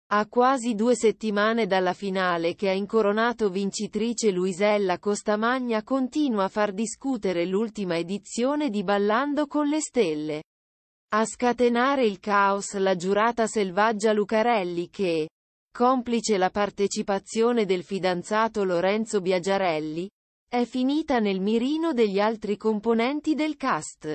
A quasi 2 settimane dalla finale che ha incoronato vincitrice Luisella Costamagna continua a far discutere l'ultima edizione di Ballando con le stelle. A scatenare il caos la giurata Selvaggia Lucarelli che, complice la partecipazione del fidanzato Lorenzo Biagiarelli, è finita nel mirino degli altri componenti del cast.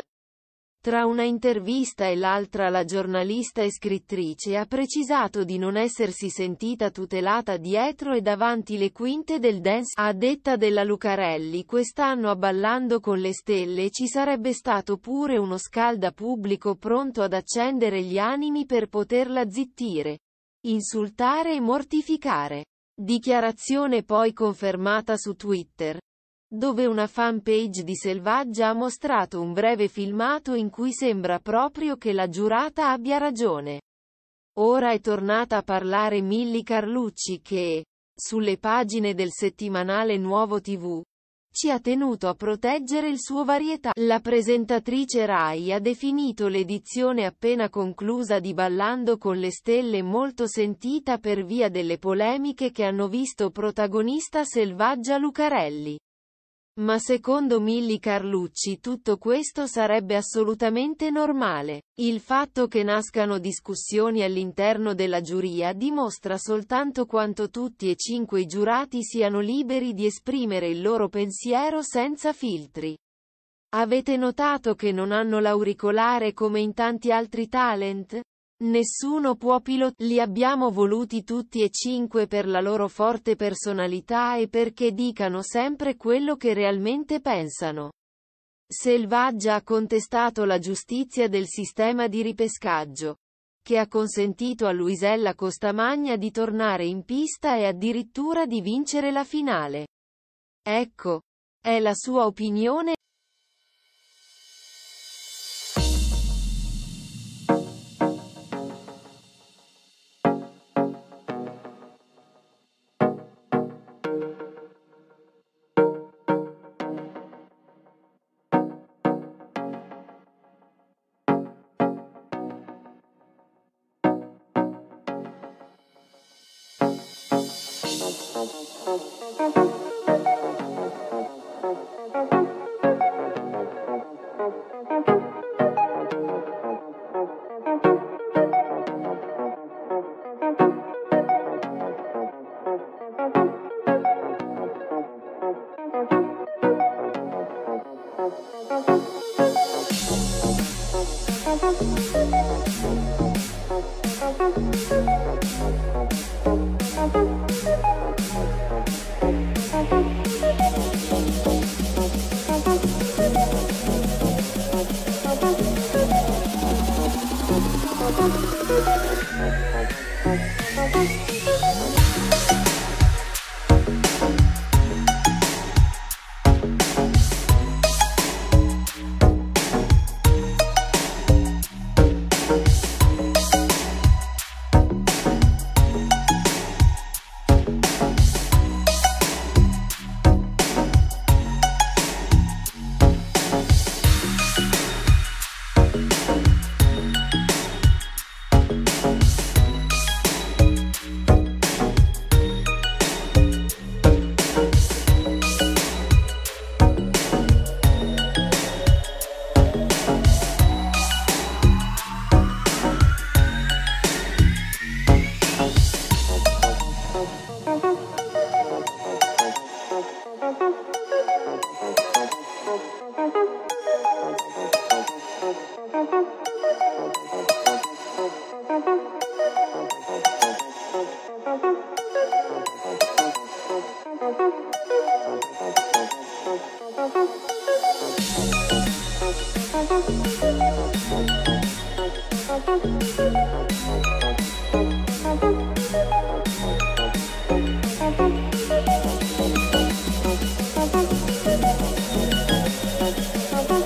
Tra una intervista e l'altra la giornalista e scrittrice ha precisato di non essersi sentita tutelata dietro e davanti le quinte del dance. A detta della Lucarelli, quest'anno a Ballando con le stelle ci sarebbe stato pure uno scaldapubblico pronto ad accendere gli animi per poterla zittire, insultare e mortificare. Dichiarazione poi confermata su Twitter, dove una fanpage di Selvaggia ha mostrato un breve filmato in cui sembra proprio che la giurata abbia ragione. Ora è tornata a parlare Milly Carlucci che, sulle pagine del settimanale Nuovo TV, ci ha tenuto a proteggere il suo varietà. La presentatrice Rai ha definito l'edizione appena conclusa di Ballando con le stelle molto sentita per via delle polemiche che hanno visto protagonista Selvaggia Lucarelli. Ma secondo Milly Carlucci tutto questo sarebbe assolutamente normale. Il fatto che nascano discussioni all'interno della giuria dimostra soltanto quanto tutti e 5 i giurati siano liberi di esprimere il loro pensiero senza filtri. Avete notato che non hanno l'auricolare come in tanti altri talent? Nessuno può li abbiamo voluti tutti e 5 per la loro forte personalità e perché dicano sempre quello che realmente pensano. Selvaggia ha contestato la giustizia del sistema di ripescaggio, che ha consentito a Luisella Costamagna di tornare in pista e addirittura di vincere la finale. Ecco, è la sua opinione.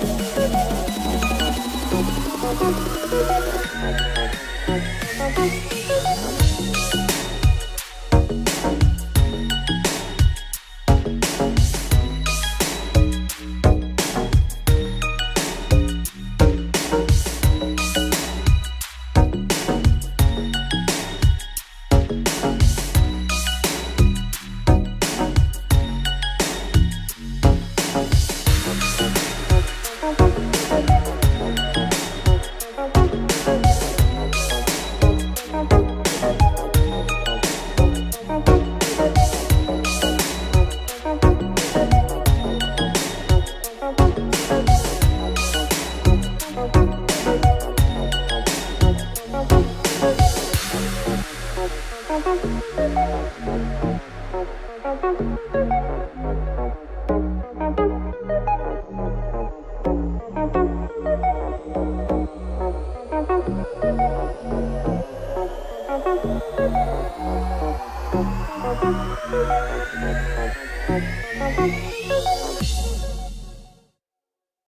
Thank you.